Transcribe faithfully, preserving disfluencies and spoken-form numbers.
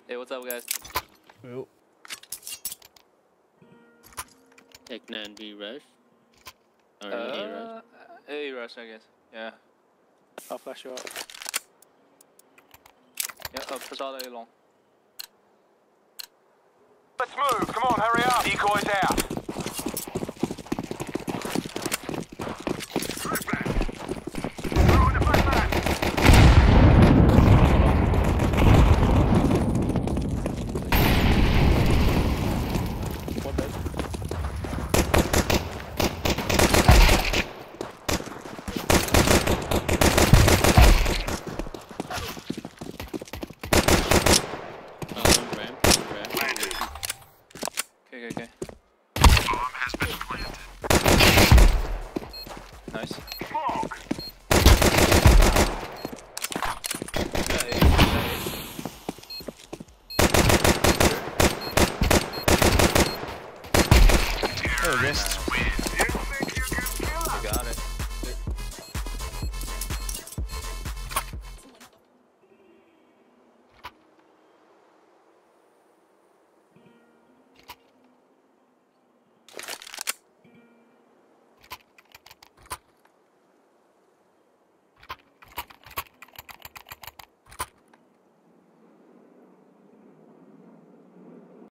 Hey, what's up, guys? Yo. Tech nine B rush. Or Uh, A rush. A rush, I guess. Yeah. I'll flash you up. Yeah, uh, push all A long. Let's move. Come on, hurry up. Decoys out. One dead. Uh, one ramp. One ramp. Okay, okay, okay.